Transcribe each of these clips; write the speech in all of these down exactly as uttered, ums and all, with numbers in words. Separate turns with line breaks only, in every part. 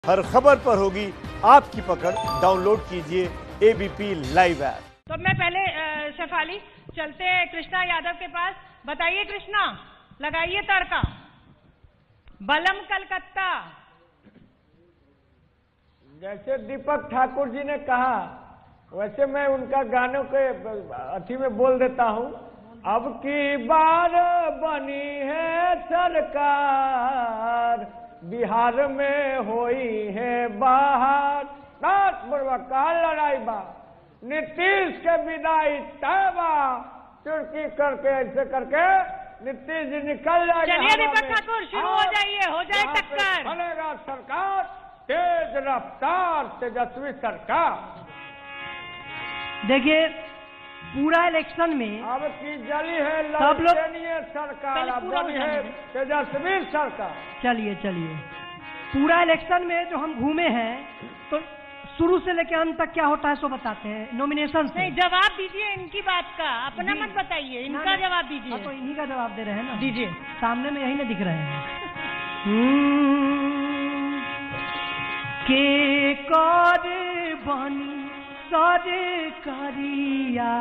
हर खबर पर होगी आपकी पकड़। डाउनलोड कीजिए एबीपी लाइव ऐप।
तो मैं पहले शेफाली चलते हैं कृष्णा यादव के पास। बताइए कृष्णा, लगाइए तड़का। बलम कलकत्ता।
जैसे दीपक ठाकुर जी ने कहा वैसे मैं उनका गानों के अथी में बोल देता हूँ। अब की बार बनी है सरकार, बिहार में होई है बाहर। नाथ बुढ़वा का लड़ाई बा, नीतीश के विदाई तैबा। चुटकी करके ऐसे करके नीतीश जी निकल जाएगा।
चलिए दीपक ठाकुर शुरू हो जाइए, हो जाए टक्कर।
बनेगा सरकार तेज रफ्तार तेजस्वी सरकार।
देखिए पूरा इलेक्शन में
अब की जली है
सब लोग
सरकार, अब बनी है तेजस्वी सरकार।
चलिए चलिए पूरा इलेक्शन में जो हम घूमे हैं तो शुरू से लेकर अंत तक क्या होता है सो बताते हैं। नॉमिनेशन से
नहीं, जवाब दीजिए इनकी बात का, अपना मत बताइए, इनका जवाब दीजिए।
तो इन्हीं का जवाब दे रहे हैं ना,
दीजिए।
सामने में यही ना दिख रहे हैं। के कर बनी सरकारिया,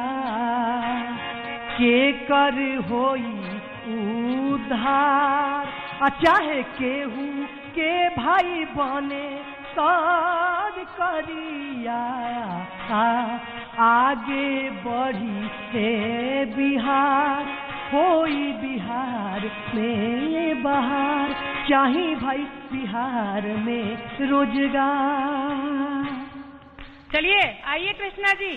के कर होई उधार। चाहे केहू के भाई बने सरकारिया, आगे बढ़ी है बिहार, होई बिहार में बहार। चाहे भाई बिहार में रोजगार।
चलिए आइए कृष्णा जी,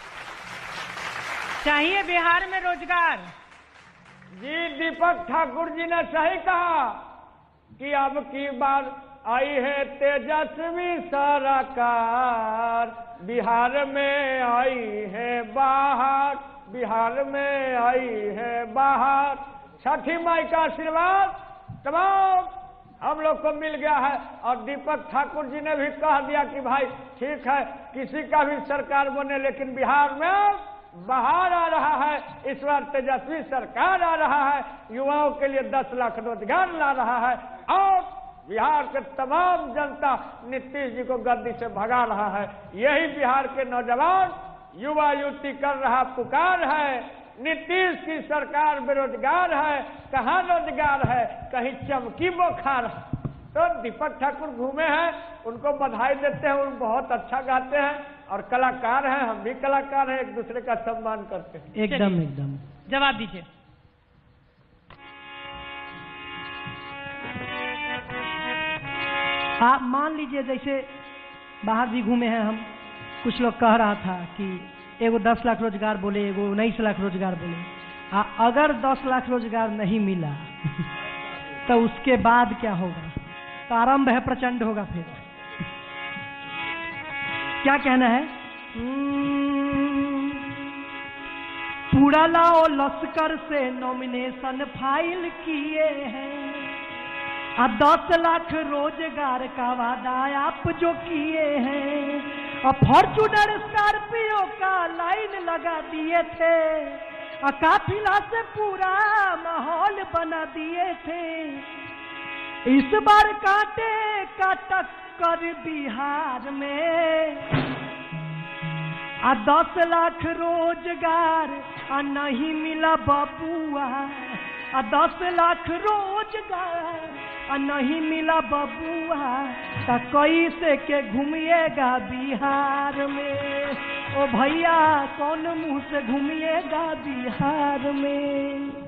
चाहिए बिहार में रोजगार।
जी दीपक ठाकुर जी ने सही कहा कि अब की बार आई है तेजस्वी सरकार, बिहार में आई है बाहर, बिहार में आई है बाहर। छठी माई का आशीर्वाद तमाम हम लोग को मिल गया है। और दीपक ठाकुर जी ने भी कह दिया कि भाई ठीक है किसी का भी सरकार बने लेकिन बिहार में बाहर आ रहा है। इस बार तेजस्वी सरकार आ रहा है, युवाओं के लिए दस लाख रोजगार ला रहा है और बिहार के तमाम जनता नीतीश जी को गद्दी से भगा रहा है। यही बिहार के नौजवान युवा युवती कर रहा पुकार है। नीतीश की सरकार बेरोजगार है, कहाँ रोजगार है, कहीं चमकी बुखार है। तो दीपक ठाकुर घूमे हैं, उनको बधाई देते हैं। उन बहुत अच्छा गाते हैं और कलाकार हैं, हम भी कलाकार हैं, एक दूसरे का सम्मान करते हैं।
एकदम एकदम
जवाब दीजिए।
आप मान लीजिए जैसे बाहर भी घूमे हैं हम, कुछ लोग कह रहा था कि एगो दस लाख रोजगार बोले, एगो उन्नीस लाख रोजगार बोले। आ, अगर दस लाख रोजगार नहीं मिला तो उसके बाद क्या होगा? प्रारंभ है प्रचंड होगा। फिर क्या कहना है? पूरा लाओ लश्कर से नॉमिनेशन फाइल किए हैं, अब दस लाख रोजगार का वादा आप जो किए हैं। और फॉर्चूनर स्कॉर्पियो का लाइन लगा दिए थे, और काफिला से पूरा माहौल बना दिए थे। इस बार कांटे का टक्कर बिहार में, आ दस लाख रोजगार आ नहीं मिला बबुआ, आ दस लाख रोजगार आ नहीं मिला बबुआ। तो कैसे के घूमिएगा बिहार में? ओ भैया कौन मुंह से घूमिएगा बिहार में?